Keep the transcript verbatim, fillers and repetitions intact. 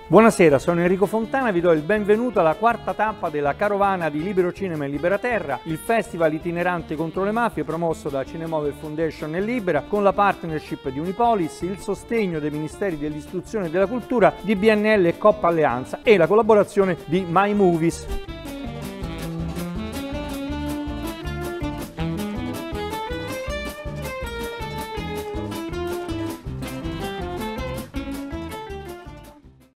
Buonasera, sono Enrico Fontana, vi do il benvenuto alla quarta tappa della carovana di Libero Cinema e Libera Terra, il festival itinerante contro le mafie promosso da Cinemover Foundation e Libera con la partnership di Unipolis, il sostegno dei Ministeri dell'Istruzione e della Cultura, di B N L e Coppa Alleanza e la collaborazione di My Movies.